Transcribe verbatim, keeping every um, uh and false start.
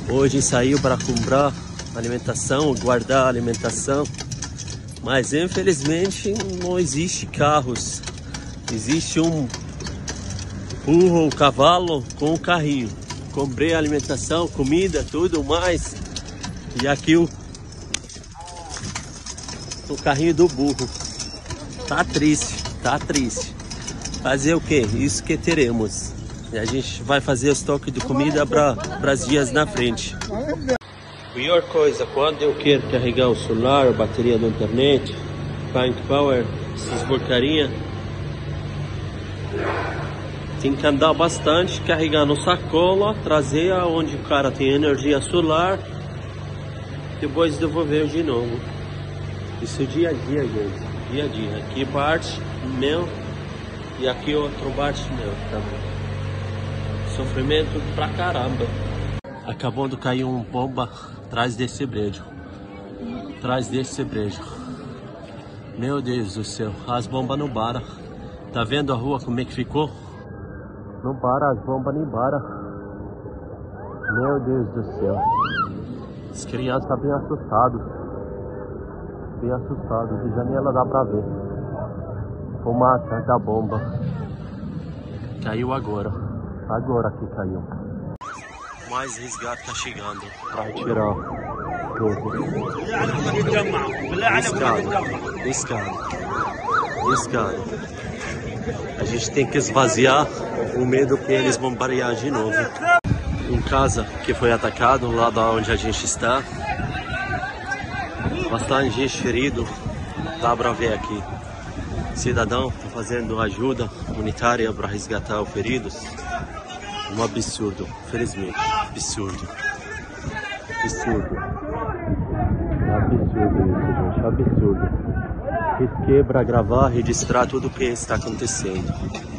Hoje saiu para comprar alimentação, guardar alimentação, mas infelizmente não existe carros. Existe um burro, um cavalo com um carrinho. Comprei alimentação, comida, tudo mais. E aqui o, o carrinho do burro. Tá triste, tá triste. Fazer o que? Isso que teremos. E a gente vai fazer o estoque de comida para os dias na frente. Pior coisa, quando eu quero carregar o celular, a bateria da internet, Bank Power, essas porcaria, tem que andar bastante, carregar no sacola, trazer aonde o cara tem energia solar, depois devolver de novo. Isso é dia a dia, gente. Dia a dia. Aqui parte meu e aqui outro parte meu também. Sofrimento pra caramba. Acabou de cair uma bomba atrás desse brejo. Atrás desse brejo. Meu Deus do céu, as bombas não param. Tá vendo a rua como é que ficou? Não para, as bombas nem param. Meu Deus do céu. As crianças estão bem assustadas. Bem assustadas. De janela dá pra ver. Fumaça da bomba. Caiu agora. Agora que caiu. Mais resgate tá chegando para retirar tudo. Escada, escada, escada. A gente tem que esvaziar o medo que eles bombardear de novo. Em casa que foi atacado, lá da onde a gente está. Bastante gente ferido. Dá pra ver aqui. Cidadão tá fazendo ajuda humanitária para resgatar os feridos. Um absurdo, felizmente, absurdo, absurdo, absurdo isso, gente, absurdo. Quebra, gravar, registrar tudo o que está acontecendo.